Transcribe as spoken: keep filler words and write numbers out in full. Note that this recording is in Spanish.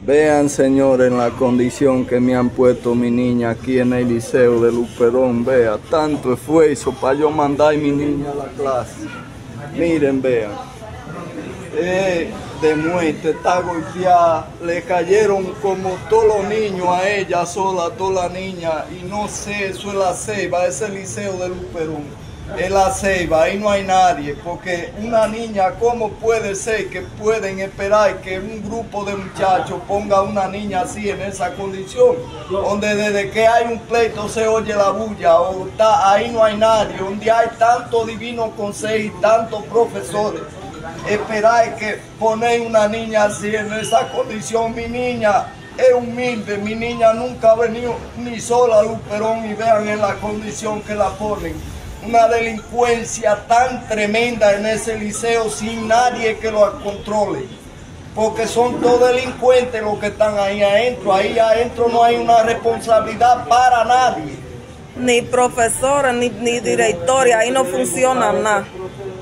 Vean, señores, la condición que me han puesto mi niña aquí en el liceo de Luperón. Vea, tanto esfuerzo para yo mandar a mi niña a la clase. Miren, vean. Eh, de muerte, está golpeada. Le cayeron como todos los niños a ella sola, toda la niña. Y no sé, eso es la Ceiba, ese es el liceo de Luperón. Es la Ceiba, ahí no hay nadie, porque una niña, ¿cómo puede ser que pueden esperar que un grupo de muchachos ponga a una niña así en esa condición? Donde desde que hay un pleito se oye la bulla, o está, ahí no hay nadie, donde hay tanto divino consejo y tantos profesores. Esperar que poner una niña así en esa condición. Mi niña es humilde, mi niña nunca ha venido ni sola a Luperón y vean en la condición que la ponen. Una delincuencia tan tremenda en ese liceo sin nadie que lo controle, porque son todos delincuentes los que están ahí adentro. Ahí adentro no hay una responsabilidad para nadie. Ni profesora, ni, ni directora, ahí no funciona nada.